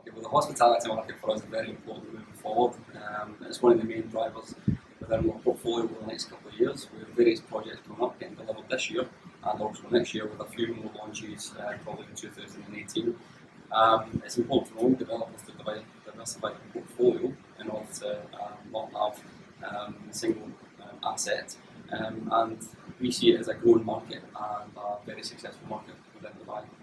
Okay, well, the hospitality market for us is very important moving forward. It's one of the main drivers within our portfolio over the next couple of years. We have various projects coming up, getting delivered this year and also next year, with a few more launches probably in 2018. It's important for all developers to diversify their portfolio in order to not have a single asset. And we see it as a growing market and a very successful market within Dubai.